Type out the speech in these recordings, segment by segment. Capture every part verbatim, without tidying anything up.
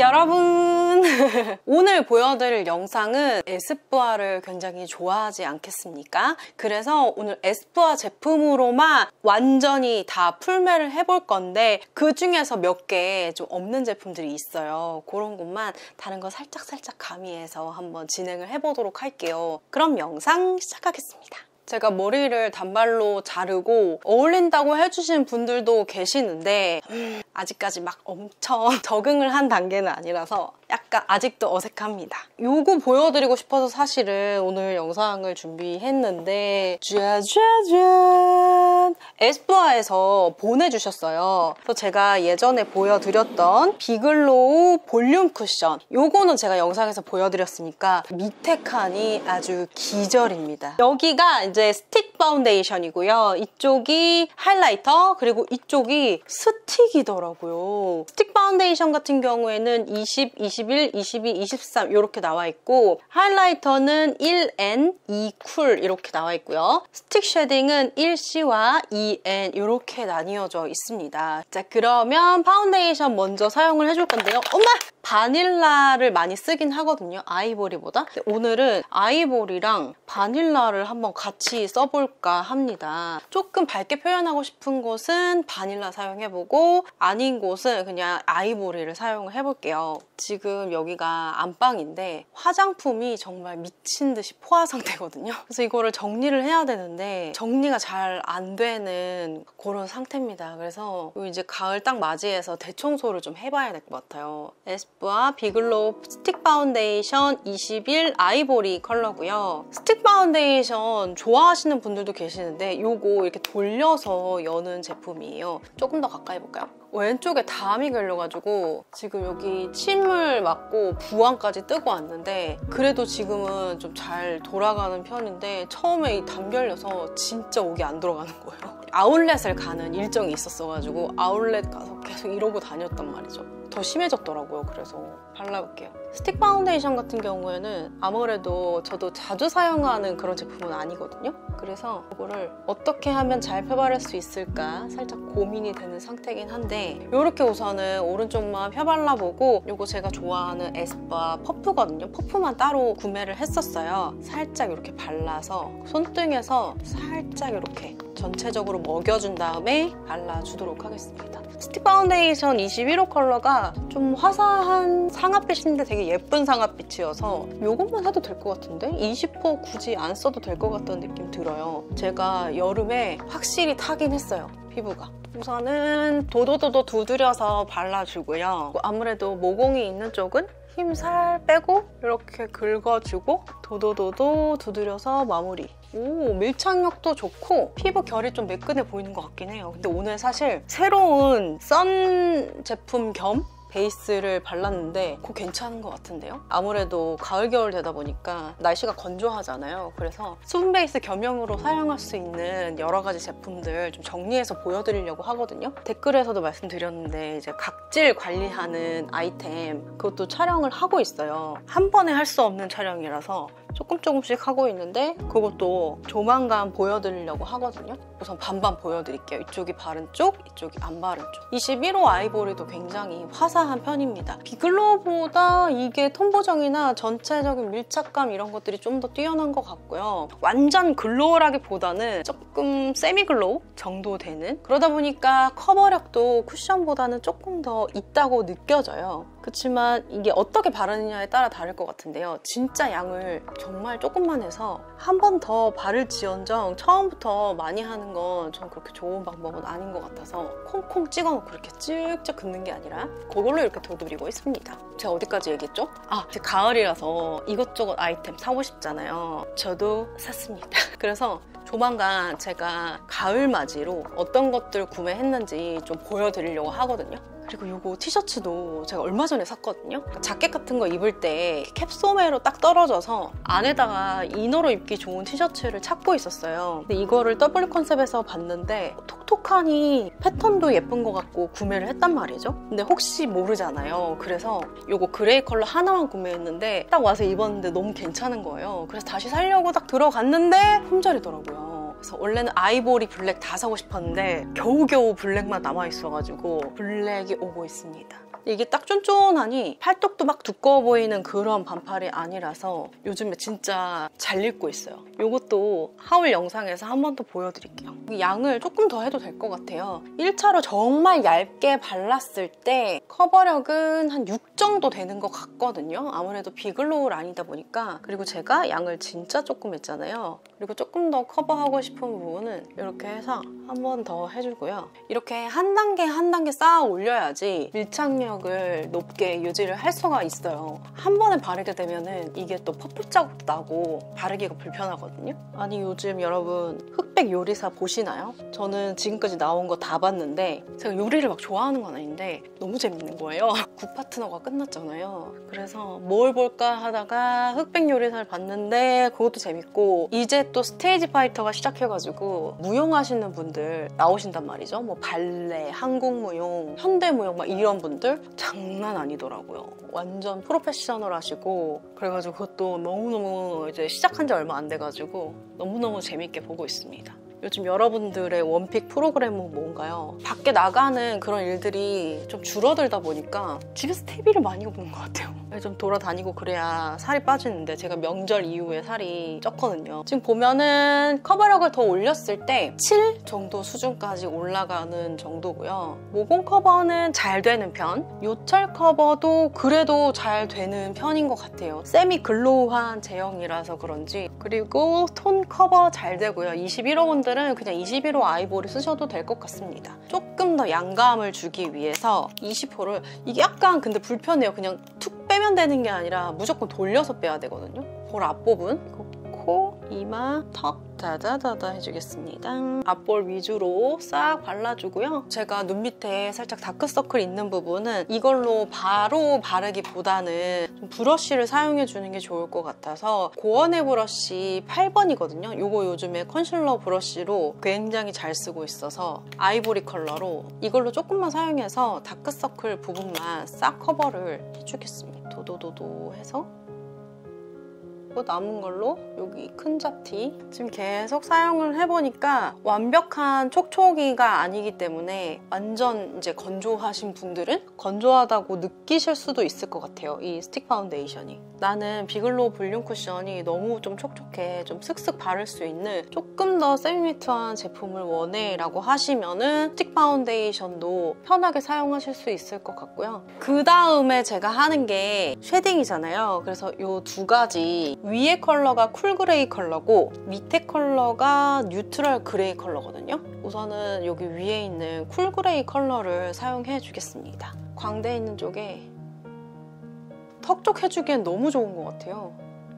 여러분 오늘 보여드릴 영상은 에스쁘아를 굉장히 좋아하지 않겠습니까? 그래서 오늘 에스쁘아 제품으로만 완전히 다 풀매를 해볼 건데 그 중에서 몇 개 좀 없는 제품들이 있어요. 그런 것만 다른 거 살짝살짝 가미해서 한번 진행을 해보도록 할게요. 그럼 영상 시작하겠습니다. 제가 머리를 단발로 자르고 어울린다고 해주신 분들도 계시는데 음, 아직까지 막 엄청 적응을 한 단계는 아니라서 약간 아직도 어색합니다. 요거 보여드리고 싶어서 사실은 오늘 영상을 준비했는데 짜자잔! 에스쁘아에서 보내주셨어요. 그래서 제가 예전에 보여드렸던 비글로우 볼륨 쿠션, 요거는 제가 영상에서 보여드렸으니까 밑에 칸이 아주 기절입니다. 여기가 이제 스틱 파운데이션이고요. 이쪽이 하이라이터, 그리고 이쪽이 스틱이더라고요. 스틱 파운데이션 같은 경우에는 이십, 이십일, 이십이, 이십삼 이렇게 나와 있고, 하이라이터는 일 엔, 이 쿨 이렇게 나와 있고요. 스틱 쉐딩은 일 씨와 이 엔 이렇게 나뉘어져 있습니다. 자, 그러면 파운데이션 먼저 사용을 해줄 건데요. 엄마! 바닐라를 많이 쓰긴 하거든요, 아이보리보다. 근데 오늘은 아이보리랑 바닐라를 한번 같이 써볼까 합니다. 조금 밝게 표현하고 싶은 곳은 바닐라 사용해보고 아닌 곳은 그냥 아이보리를 사용을 해볼게요. 지금 여기가 안방인데 화장품이 정말 미친 듯이 포화 상태거든요. 그래서 이거를 정리를 해야 되는데 정리가 잘 안 되는 그런 상태입니다. 그래서 이제 가을 딱 맞이해서 대청소를 좀 해봐야 될 것 같아요. 에스쁘아 비글로우 스틱 파운데이션 이십일 아이보리 컬러고요. 스틱 파운데이션 좋아하시는 분들도 계시는데 요거 이렇게 돌려서 여는 제품이에요. 조금 더 가까이 볼까요? 왼쪽에 담이 걸려가지고 지금 여기 침을 맞고 부항까지 뜨고 왔는데 그래도 지금은 좀 잘 돌아가는 편인데 처음에 이 담 결려서 진짜 옥이 안 들어가는 거예요. 아울렛을 가는 일정이 있었어가지고 아울렛 가서 계속 이러고 다녔단 말이죠. 더 심해졌더라고요. 그래서 발라볼게요. 스틱 파운데이션 같은 경우에는 아무래도 저도 자주 사용하는 그런 제품은 아니거든요. 그래서 이거를 어떻게 하면 잘 펴바를 수 있을까 살짝 고민이 되는 상태긴 한데 이렇게 우선은 오른쪽만 펴발라보고 이거 제가 좋아하는 에스쁘아 퍼프거든요. 퍼프만 따로 구매를 했었어요. 살짝 이렇게 발라서 손등에서 살짝 이렇게 전체적으로 먹여준 다음에 발라주도록 하겠습니다. 스틱 파운데이션 이십일 호 컬러가 좀 화사한 상아빛인데 되게 예쁜 상아빛이어서 이것만 해도 될 것 같은데? 이십 호 굳이 안 써도 될 것 같다는 느낌 들어요. 제가 여름에 확실히 타긴 했어요, 피부가. 우선은 도도도도 두드려서 발라주고요. 아무래도 모공이 있는 쪽은 힘 살 빼고 이렇게 긁어주고 도도도도 두드려서 마무리. 오, 밀착력도 좋고 피부 결이 좀 매끈해 보이는 것 같긴 해요. 근데 오늘 사실 새로운 선 제품 겸 베이스를 발랐는데 그거 괜찮은 것 같은데요? 아무래도 가을 겨울 되다 보니까 날씨가 건조하잖아요. 그래서 수분 베이스 겸용으로 사용할 수 있는 여러 가지 제품들 좀 정리해서 보여드리려고 하거든요. 댓글에서도 말씀드렸는데 이제 각질 관리하는 아이템 그것도 촬영을 하고 있어요. 한 번에 할 수 없는 촬영이라서 조금 조금씩 하고 있는데 그것도 조만간 보여드리려고 하거든요. 우선 반반 보여드릴게요. 이쪽이 바른 쪽, 이쪽이 안 바른 쪽. 이십일 호 아이보리도 굉장히 화사한 편입니다. 비글로우보다 이게 톤 보정이나 전체적인 밀착감 이런 것들이 좀 더 뛰어난 것 같고요. 완전 글로우라기보다는 조금 세미 글로우 정도 되는, 그러다 보니까 커버력도 쿠션보다는 조금 더 있다고 느껴져요. 그렇지만 이게 어떻게 바르느냐에 따라 다를 것 같은데요. 진짜 양을 정말 조금만 해서 한 번 더 바를지언정 처음부터 많이 하는 건 전 그렇게 좋은 방법은 아닌 것 같아서 콩콩 찍어놓고 이렇게 쭉쭉 긋는 게 아니라 그걸로 이렇게 도드리고 있습니다. 제가 어디까지 얘기했죠? 아, 이제 가을이라서 이것저것 아이템 사고 싶잖아요. 저도 샀습니다. 그래서 조만간 제가 가을 맞이로 어떤 것들 구매했는지 좀 보여드리려고 하거든요. 그리고 이거 티셔츠도 제가 얼마 전에 샀거든요. 자켓 같은 거 입을 때 캡소매로 딱 떨어져서 안에다가 이너로 입기 좋은 티셔츠를 찾고 있었어요. 근데 이거를 더블 컨셉에서 봤는데 톡톡하니 패턴도 예쁜 것 같고 구매를 했단 말이죠. 근데 혹시 모르잖아요. 그래서 이거 그레이 컬러 하나만 구매했는데 딱 와서 입었는데 너무 괜찮은 거예요. 그래서 다시 살려고 딱 들어갔는데 품절이더라고요. 그래서 원래는 아이보리 블랙 다 사고 싶었는데 겨우겨우 블랙만 남아있어가지고 블랙이 오고 있습니다. 이게 딱 쫀쫀하니 팔뚝도 막 두꺼워 보이는 그런 반팔이 아니라서 요즘에 진짜 잘 입고 있어요. 이것도 하울 영상에서 한 번 더 보여드릴게요. 양을 조금 더 해도 될 것 같아요. 일 차로 정말 얇게 발랐을 때 커버력은 한 육 정도 되는 것 같거든요. 아무래도 비글로우 라인이다 보니까. 그리고 제가 양을 진짜 조금 했잖아요. 그리고 조금 더 커버하고 싶은 부분은 이렇게 해서 한 번 더 해주고요. 이렇게 한 단계 한 단계 쌓아 올려야지 밀착력을 높게 유지를 할 수가 있어요. 한 번에 바르게 되면은 이게 또 퍼프 자국 나고 바르기가 불편하거든요. 아니 요즘 여러분 흑백 요리사 보시나요? 저는 지금까지 나온 거 다 봤는데 제가 요리를 막 좋아하는 건 아닌데 너무 재밌는 거예요. 구 파트너가 끝났잖아요. 그래서 뭘 볼까 하다가 흑백 요리사를 봤는데 그것도 재밌고 이제 또 스테이지 파이터가 시작해가지고 무용하시는 분들 나오신단 말이죠. 뭐 발레, 한국 무용, 현대 무용 막 이런 분들 장난 아니더라고요. 완전 프로페셔널 하시고 그래가지고 그것도 너무너무 이제 시작한 지 얼마 안 돼가지고 너무너무 재밌게 보고 있습니다. 요즘 여러분들의 원픽 프로그램은 뭔가요? 밖에 나가는 그런 일들이 좀 줄어들다 보니까 집에서 티비를 많이 보는 것 같아요. 좀 돌아다니고 그래야 살이 빠지는데 제가 명절 이후에 살이 쪘거든요. 지금 보면은 커버력을 더 올렸을 때 칠 정도 수준까지 올라가는 정도고요. 모공 커버는 잘 되는 편, 요철 커버도 그래도 잘 되는 편인 것 같아요. 세미 글로우한 제형이라서 그런지. 그리고 톤 커버 잘 되고요. 이십일 호분들 은 그냥 이십일 호 아이보리 쓰셔도 될 것 같습니다. 조금 더 양감을 주기 위해서 이십 호를 이게 약간 근데 불편해요. 그냥 툭 빼면 되는 게 아니라 무조건 돌려서 빼야 되거든요. 볼 앞부분, 코, 이마, 턱 다다다다 해주겠습니다. 앞볼 위주로 싹 발라주고요. 제가 눈 밑에 살짝 다크서클 있는 부분은 이걸로 바로 바르기보다는 좀 브러쉬를 사용해주는 게 좋을 것 같아서 고원의 브러쉬 팔 번이거든요. 이거 요즘에 컨실러 브러쉬로 굉장히 잘 쓰고 있어서 아이보리 컬러로 이걸로 조금만 사용해서 다크서클 부분만 싹 커버를 해주겠습니다. 도도도도 해서 남은 걸로 여기 큰 잡티 지금 계속 사용을 해보니까 완벽한 촉촉이가 아니기 때문에 완전 이제 건조하신 분들은 건조하다고 느끼실 수도 있을 것 같아요. 이 스틱 파운데이션이 나는 비글로우 볼륨 쿠션이 너무 좀 촉촉해 좀 슥슥 바를 수 있는 조금 더 세미매트한 제품을 원해 라고 하시면은 스틱 파운데이션도 편하게 사용하실 수 있을 것 같고요. 그 다음에 제가 하는 게 쉐딩이잖아요. 그래서 이 두 가지 위에 컬러가 쿨 그레이 컬러고 밑에 컬러가 뉴트럴 그레이 컬러거든요. 우선은 여기 위에 있는 쿨 그레이 컬러를 사용해 주겠습니다. 광대에 있는 쪽에 턱 쪽 해주기엔 너무 좋은 것 같아요.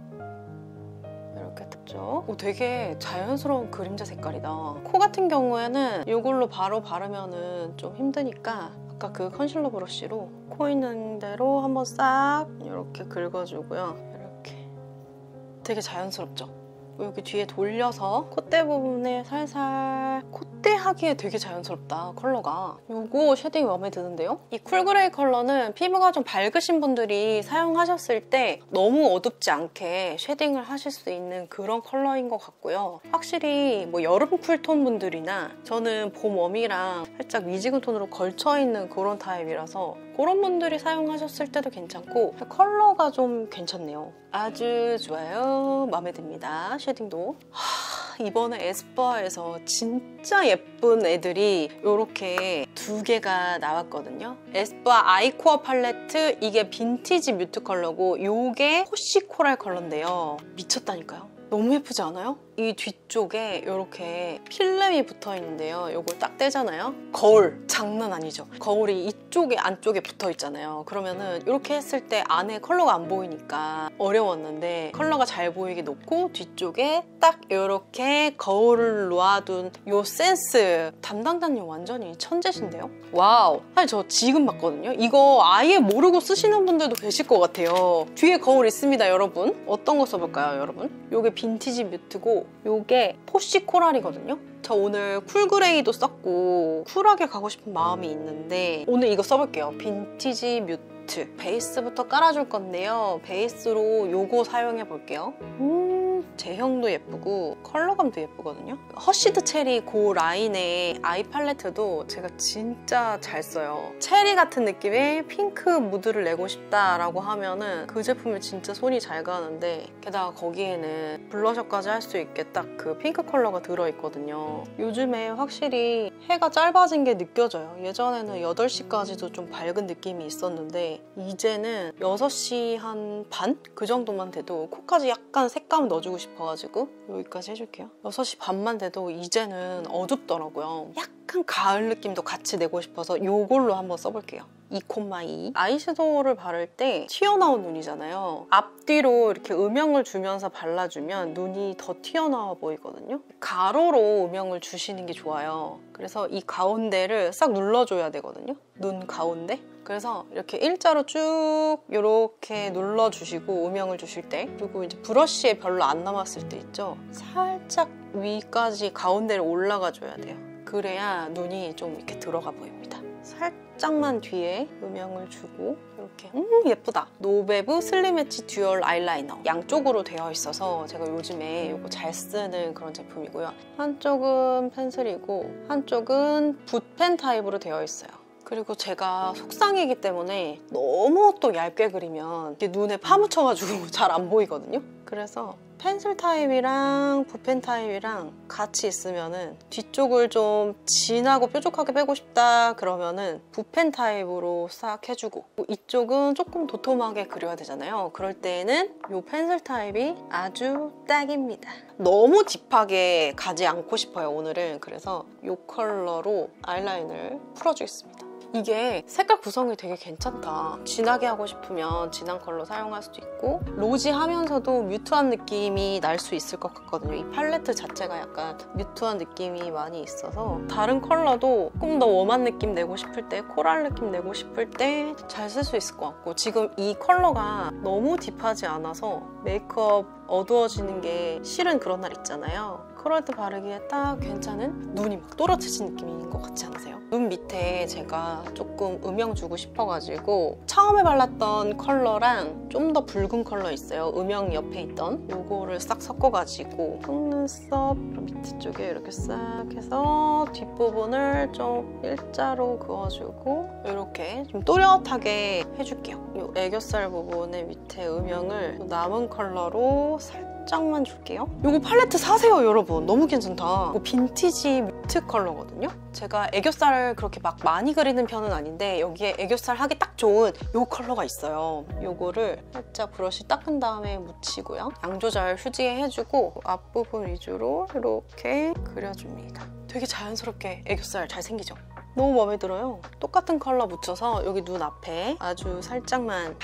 이렇게 턱쪽. 오, 되게 자연스러운 그림자 색깔이다. 코 같은 경우에는 이걸로 바로 바르면 좀 힘드니까 아까 그 컨실러 브러쉬로 코 있는 대로 한번 싹 이렇게 긁어주고요. 되게 자연스럽죠? 여기 뒤에 돌려서 콧대 부분에 살살 콧대 하기에 되게 자연스럽다 컬러가. 이거 쉐딩이 마음에 드는데요? 이 쿨그레이 컬러는 피부가 좀 밝으신 분들이 사용하셨을 때 너무 어둡지 않게 쉐딩을 하실 수 있는 그런 컬러인 것 같고요. 확실히 뭐 여름 쿨톤 분들이나 저는 봄 웜이랑 살짝 미지근 톤으로 걸쳐있는 그런 타입이라서 그런 분들이 사용하셨을 때도 괜찮고 컬러가 좀 괜찮네요. 아주 좋아요. 마음에 듭니다. 쉐딩도. 하, 이번에 에스쁘아에서 진짜 예쁜 애들이 이렇게 두 개가 나왔거든요. 에스쁘아 아이코어 팔레트, 이게 빈티지 뮤트 컬러고 이게 호시 코랄 컬러인데요. 미쳤다니까요. 너무 예쁘지 않아요? 이 뒤쪽에 이렇게 필름이 붙어 있는데요. 이걸 딱 떼잖아요. 거울 장난 아니죠? 거울이 이쪽에 안쪽에 붙어 있잖아요. 그러면은 이렇게 했을 때 안에 컬러가 안 보이니까 어려웠는데 컬러가 잘 보이게 놓고 뒤쪽에 딱 이렇게 거울을 놓아둔 이 센스. 담당자님 완전히 천재신데요? 와우. 사실 저 지금 봤거든요. 이거 아예 모르고 쓰시는 분들도 계실 것 같아요. 뒤에 거울 있습니다, 여러분. 어떤 거 써볼까요, 여러분? 이게 빈티지 뮤트고 이게 포시 코랄이거든요. 저 오늘 쿨 그레이도 썼고 쿨하게 가고 싶은 마음이 있는데 오늘 이거 써볼게요. 빈티지 뮤트. 베이스부터 깔아줄 건데요. 베이스로 요거 사용해 볼게요. 음 펜 제형도 예쁘고 컬러감도 예쁘거든요. 허쉬드 체리 그 라인의 아이 팔레트도 제가 진짜 잘 써요. 체리 같은 느낌의 핑크 무드를 내고 싶다라고 하면은 그 제품이 진짜 손이 잘 가는데, 게다가 거기에는 블러셔까지 할 수 있게 딱 그 핑크 컬러가 들어있거든요. 요즘에 확실히 해가 짧아진 게 느껴져요. 예전에는 여덟 시까지도 좀 밝은 느낌이 있었는데 이제는 여섯 시 한 반? 그 정도만 돼도 코까지 약간 색감 넣어주고 싶어가지고 여기까지 해줄게요. 여섯 시 반만 돼도 이제는 어둡더라고요. 약간 가을 느낌도 같이 내고 싶어서 이걸로 한번 써볼게요. 이콤마이 아이섀도우를 바를 때 튀어나온 눈이잖아요. 앞뒤로 이렇게 음영을 주면서 발라주면 눈이 더 튀어나와 보이거든요. 가로로 음영을 주시는 게 좋아요. 그래서 이 가운데를 싹 눌러줘야 되거든요. 눈 가운데. 그래서 이렇게 일자로 쭉 이렇게 눌러주시고 음영을 주실 때, 그리고 이제 브러쉬에 별로 안 남았을 때 있죠? 살짝 위까지 가운데를 올라가 줘야 돼요. 그래야 눈이 좀 이렇게 들어가 보입니다. 살짝만 뒤에 음영을 주고 이렇게 음 예쁘다. 노베브 슬림 엣지 듀얼 아이라이너 양쪽으로 되어 있어서 제가 요즘에 이거 잘 쓰는 그런 제품이고요. 한쪽은 펜슬이고 한쪽은 붓펜 타입으로 되어 있어요. 그리고 제가 속쌍이기 때문에 너무 또 얇게 그리면 눈에 파묻혀가지고 잘 안 보이거든요. 그래서 펜슬 타입이랑 붓펜 타입이랑 같이 있으면은 뒤쪽을 좀 진하고 뾰족하게 빼고 싶다 그러면은 붓펜 타입으로 싹 해주고, 이쪽은 조금 도톰하게 그려야 되잖아요. 그럴 때는 이 펜슬 타입이 아주 딱입니다. 너무 딥하게 가지 않고 싶어요, 오늘은. 그래서 이 컬러로 아이라인을 풀어주겠습니다. 이게 색깔 구성이 되게 괜찮다. 진하게 하고 싶으면 진한 컬러 사용할 수도 있고, 로지하면서도 뮤트한 느낌이 날 수 있을 것 같거든요. 이 팔레트 자체가 약간 뮤트한 느낌이 많이 있어서 다른 컬러도 조금 더 웜한 느낌 내고 싶을 때, 코랄 느낌 내고 싶을 때 잘 쓸 수 있을 것 같고, 지금 이 컬러가 너무 딥하지 않아서 메이크업 어두워지는 게 싫은 그런 날 있잖아요. 그럴 때 바르기에 딱 괜찮은, 눈이 막 또렷해진 느낌인 것 같지 않으세요? 눈 밑에 제가 조금 음영 주고 싶어가지고 처음에 발랐던 컬러랑 좀 더 붉은 컬러 있어요. 음영 옆에 있던 요거를 싹 섞어가지고 속눈썹 밑에 쪽에 이렇게 싹 해서 뒷부분을 좀 일자로 그어주고 이렇게 좀 또렷하게 해줄게요. 요 애교살 부분의 밑에 음영을 남은 컬러로 살짝만 줄게요. 이거 팔레트 사세요, 여러분. 너무 괜찮다. 이거 빈티지 뮤트 컬러거든요. 제가 애교살을 그렇게 막 많이 그리는 편은 아닌데 여기에 애교살 하기 딱 좋은 이 컬러가 있어요. 이거를 살짝 브러쉬 닦은 다음에 묻히고요. 양 조절 휴지에 해주고 앞부분 위주로 이렇게 그려줍니다. 되게 자연스럽게 애교살 잘 생기죠? 너무 마음에 들어요. 똑같은 컬러 묻혀서 여기 눈 앞에 아주 살짝만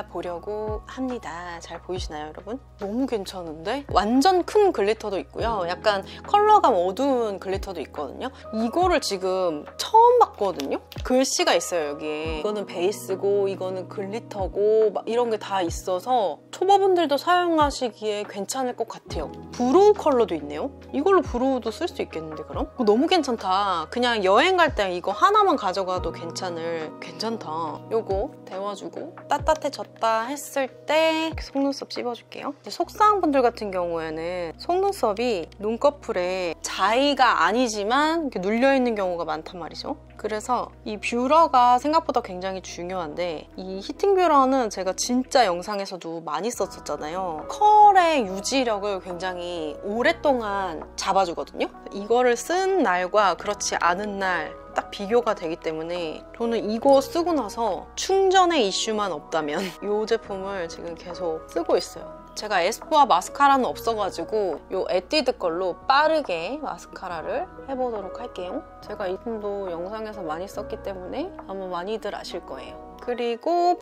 발라보려고 합니다. 잘 보이시나요, 여러분? 너무 괜찮은데? 완전 큰 글리터도 있고요. 약간 컬러감 어두운 글리터도 있거든요. 이거를 지금 처음 봤거든요? 글씨가 있어요, 여기에. 이거는 베이스고 이거는 글리터고 막 이런 게 다 있어서 초보분들도 사용하시기에 괜찮을 것 같아요. 브로우 컬러도 있네요? 이걸로 브로우도 쓸 수 있겠는데, 그럼? 너무 괜찮다. 그냥 여행 갈 때 이거 하나만 가져가도 괜찮을, 괜찮다. 요거 데워주고 따뜻해졌다 했을 때 속눈썹 찝어줄게요. 속쌍분들 같은 경우에는 속눈썹이 눈꺼풀에 자위가 아니지만 이렇게 눌려있는 경우가 많단 말이죠. 그래서 이 뷰러가 생각보다 굉장히 중요한데, 이 히팅 뷰러는 제가 진짜 영상에서도 많이 썼었잖아요. 컬의 유지력을 굉장히 오랫동안 잡아주거든요. 이거를 쓴 날과 그렇지 않은 날 딱 비교가 되기 때문에 저는 이거 쓰고 나서 충전의 이슈만 없다면 이 제품을 지금 계속 쓰고 있어요. 제가 에스쁘아 마스카라는 없어가지고 이 에뛰드 걸로 빠르게 마스카라를 해보도록 할게요. 제가 이 제품도 영상에서 많이 썼기 때문에 아마 많이들 아실 거예요. 그리고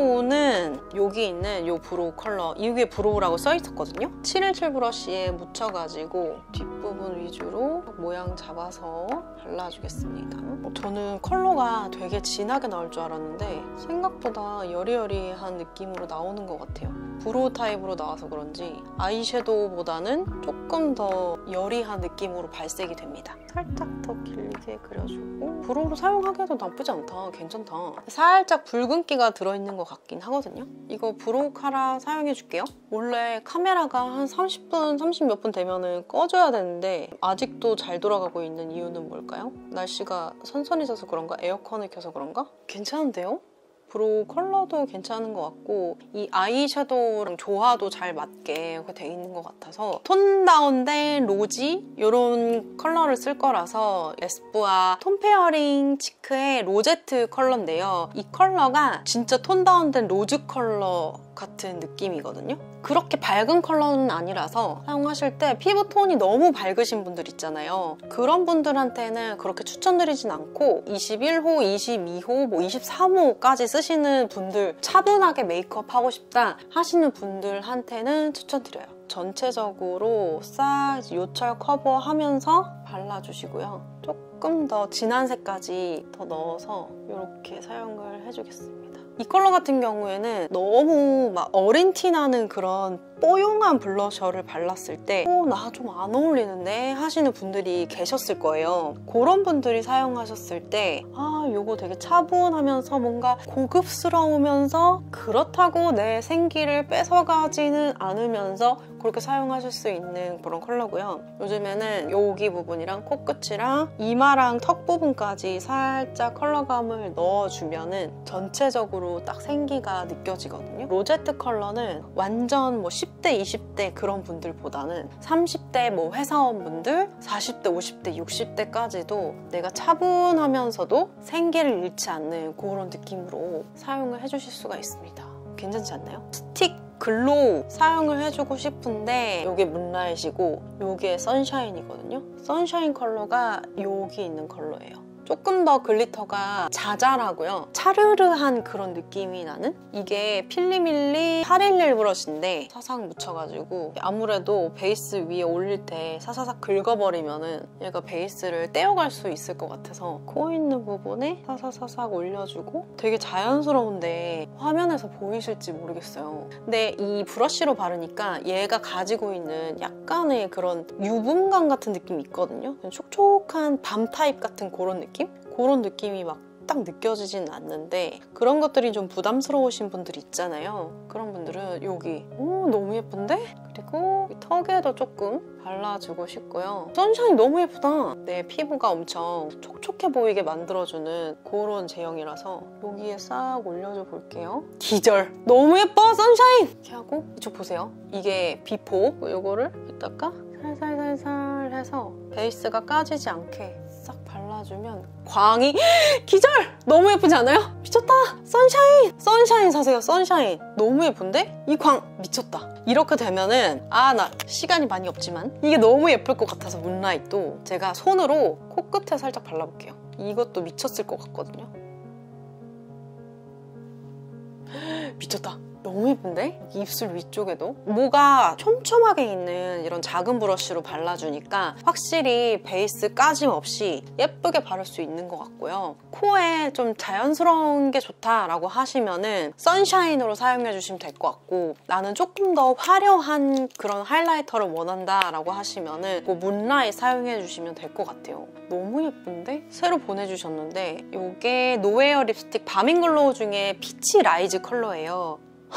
브로우는 여기 있는 이 브로우 컬러, 이게 브로우라고 써있었거든요. 칠일칠 브러쉬에 묻혀가지고 뒷부분 위주로 모양 잡아서 발라주겠습니다. 저는 컬러가 되게 진하게 나올 줄 알았는데 생각보다 여리여리한 느낌으로 나오는 것 같아요. 브로우 타입으로 나와서 그런지 아이섀도우보다는 조금 더 여리한 느낌으로 발색이 됩니다. 살짝 더 길게 그려주고 브로우로 사용하기에도 나쁘지 않다. 괜찮다. 살짝 붉은기가 들어있는 것 같긴 하거든요. 이거 브로우 카라 사용해줄게요. 원래 카메라가 한 삼십 분, 삼십 몇 분 되면은 꺼져야 되는데 아직도 잘 돌아가고 있는 이유는 뭘까요? 날씨가 선선해져서 그런가? 에어컨을 켜서 그런가? 괜찮은데요? 브로우 컬러도 괜찮은 것 같고 이 아이섀도우랑 조화도 잘 맞게 이렇게 돼 있는 것 같아서 톤 다운된 로지 이런 컬러를 쓸 거라서 에스쁘아 톤 페어링 치크의 로제트 컬러인데요. 이 컬러가 진짜 톤 다운된 로즈 컬러 같은 느낌이거든요. 그렇게 밝은 컬러는 아니라서 사용하실 때 피부 톤이 너무 밝으신 분들 있잖아요. 그런 분들한테는 그렇게 추천드리진 않고 이십일 호, 이십이 호, 뭐 이십삼 호까지 쓰시는 분들, 차분하게 메이크업 하고 싶다 하시는 분들한테는 추천드려요. 전체적으로 싹 요철 커버하면서 발라주시고요. 조금 더 진한 색까지 더 넣어서 이렇게 사용을 해주겠습니다. 이 컬러 같은 경우에는 너무 막 어린 티 나는 그런 뽀용한 블러셔를 발랐을 때 어, 나 좀 안 어울리는데 하시는 분들이 계셨을 거예요. 그런 분들이 사용하셨을 때 아, 이거 되게 차분하면서 뭔가 고급스러우면서 그렇다고 내 생기를 뺏어가지는 않으면서 그렇게 사용하실 수 있는 그런 컬러고요. 요즘에는 여기 부분이랑 코끝이랑 이마랑 턱 부분까지 살짝 컬러감을 넣어주면은 전체적으로 딱 생기가 느껴지거든요. 로제트 컬러는 완전 뭐 십 대, 이십 대 그런 분들보다는 삼십 대 뭐 회사원분들, 사십 대, 오십 대, 육십 대까지도 내가 차분하면서도 생기를 잃지 않는 그런 느낌으로 사용을 해주실 수가 있습니다. 괜찮지 않나요? 스틱 글로우 사용을 해주고 싶은데 이게 문라이트이고 이게 선샤인이거든요. 선샤인 컬러가 여기 있는 컬러예요. 조금 더 글리터가 자잘하고요. 차르르한 그런 느낌이 나는? 이게 필리밀리 팔일일 브러쉬인데 사상 묻혀가지고 아무래도 베이스 위에 올릴 때 사사삭 긁어버리면은 얘가 베이스를 떼어갈 수 있을 것 같아서 코 있는 부분에 사사사삭 올려주고 되게 자연스러운데 화면에서 보이실지 모르겠어요. 근데 이 브러쉬로 바르니까 얘가 가지고 있는 약간의 그런 유분감 같은 느낌이 있거든요. 촉촉한 밤 타입 같은 그런 느낌? 그런 느낌이 막 딱 느껴지진 않는데 그런 것들이 좀 부담스러우신 분들 있잖아요. 그런 분들은 여기 오 너무 예쁜데? 그리고 턱에도 조금 발라주고 싶고요. 선샤인 너무 예쁘다. 내 피부가 엄청 촉촉해 보이게 만들어주는 그런 제형이라서 여기에 싹 올려줘 볼게요. 기절! 너무 예뻐 선샤인! 이렇게 하고 이쪽 보세요. 이게 비포 이거를 이따가 살살살살 해서 베이스가 까지지 않게 싹 발라주면 광이 기절! 너무 예쁘지 않아요? 미쳤다! 선샤인! 선샤인 사세요, 선샤인. 너무 예쁜데? 이 광 미쳤다. 이렇게 되면은 아, 나 시간이 많이 없지만 이게 너무 예쁠 것 같아서 문라이트도 제가 손으로 코끝에 살짝 발라볼게요. 이것도 미쳤을 것 같거든요. 미쳤다. 너무 예쁜데? 입술 위쪽에도 뭐가 촘촘하게 있는 이런 작은 브러쉬로 발라주니까 확실히 베이스 까짐 없이 예쁘게 바를 수 있는 것 같고요. 코에 좀 자연스러운 게 좋다라고 하시면은 선샤인으로 사용해주시면 될 것 같고 나는 조금 더 화려한 그런 하이라이터를 원한다라고 하시면은 뭐 문라이트 사용해주시면 될 것 같아요. 너무 예쁜데? 새로 보내주셨는데 이게 노웨어 립스틱 바밍글로우 중에 피치 라이즈 컬러예요.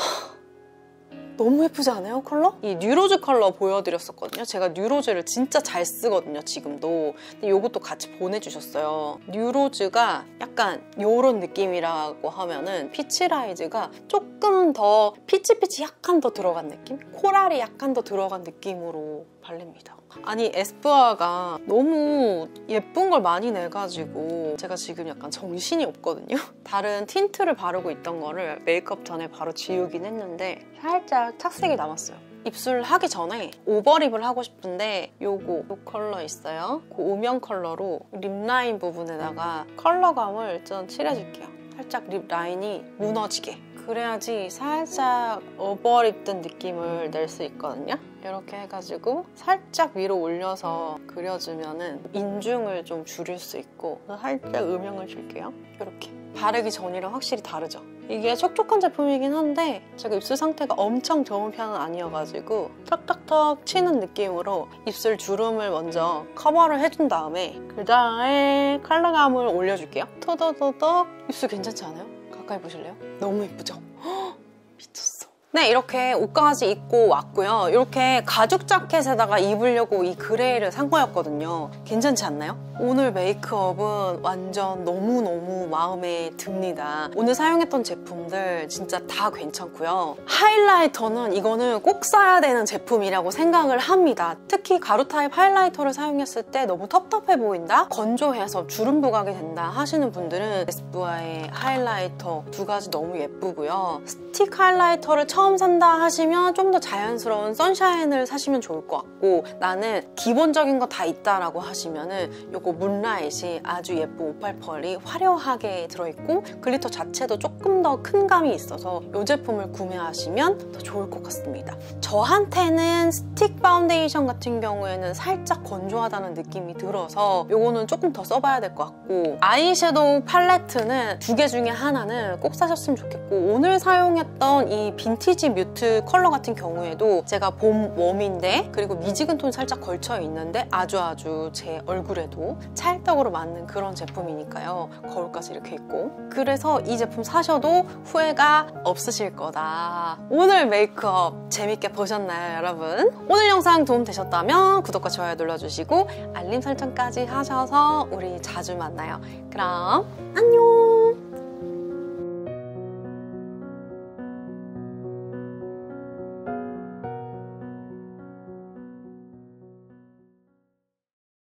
너무 예쁘지 않아요, 컬러? 이 뉴로즈 컬러 보여드렸었거든요. 제가 뉴로즈를 진짜 잘 쓰거든요, 지금도. 근데 이것도 같이 보내주셨어요. 뉴로즈가 약간 이런 느낌이라고 하면은 피치라이즈가 조금 더 피치피치 약간 더 들어간 느낌? 코랄이 약간 더 들어간 느낌으로 발립니다. 아니 에스쁘아가 너무 예쁜 걸 많이 내가지고 제가 지금 약간 정신이 없거든요. 다른 틴트를 바르고 있던 거를 메이크업 전에 바로 지우긴 했는데 살짝 착색이 남았어요. 입술 하기 전에 오버립을 하고 싶은데 요거 요 컬러 있어요. 그 오명 컬러로 립 라인 부분에다가 컬러감을 좀 칠해줄게요. 살짝 립 라인이 무너지게. 그래야지 살짝 오버립된 느낌을 낼 수 있거든요. 이렇게 해가지고 살짝 위로 올려서 그려주면은 인중을 좀 줄일 수 있고 살짝 음영을 줄게요. 이렇게. 바르기 전이랑 확실히 다르죠? 이게 촉촉한 제품이긴 한데 제가 입술 상태가 엄청 좋은 편은 아니어가지고 턱턱턱 치는 느낌으로 입술 주름을 먼저 커버를 해준 다음에 그 다음에 컬러감을 올려줄게요. 토도도덕. 입술 괜찮지 않아요? 가까이 보실래요? 너무 예쁘죠? 헉, 미쳤어. 네, 이렇게 옷까지 입고 왔고요. 이렇게 가죽 자켓에다가 입으려고 이 그레이를 산 거였거든요. 괜찮지 않나요? 오늘 메이크업은 완전 너무너무 마음에 듭니다. 오늘 사용했던 제품들 진짜 다 괜찮고요. 하이라이터는 이거는 꼭 써야 되는 제품이라고 생각을 합니다. 특히 가루 타입 하이라이터를 사용했을 때 너무 텁텁해 보인다? 건조해서 주름 부각이 된다 하시는 분들은 에스쁘아의 하이라이터 두 가지 너무 예쁘고요. 스틱 하이라이터를 처음 산다 하시면 좀 더 자연스러운 선샤인을 사시면 좋을 것 같고, 나는 기본적인 거 다 있다라고 하시면은 요거 문라잇이 아주 예쁜 오팔 펄이 화려하게 들어있고 글리터 자체도 조금 더 큰 감이 있어서 이 제품을 구매하시면 더 좋을 것 같습니다. 저한테는 스틱 파운데이션 같은 경우에는 살짝 건조하다는 느낌이 들어서 요거는 조금 더 써봐야 될 것 같고, 아이섀도우 팔레트는 두 개 중에 하나는 꼭 사셨으면 좋겠고, 오늘 사용했던 이 빈티지 뮤트 컬러 같은 경우에도 제가 봄 웜인데 그리고 미지근 톤 살짝 걸쳐 있는데 아주 아주 제 얼굴에도 찰떡으로 맞는 그런 제품이니까요. 거울까지 이렇게 있고, 그래서 이 제품 사셔도 후회가 없으실 거다. 오늘 메이크업 재밌게 보셨나요, 여러분? 오늘 영상 도움 되셨다면 구독과 좋아요 눌러주시고 알림 설정까지 하셔서 우리 자주 만나요. 그럼 안녕!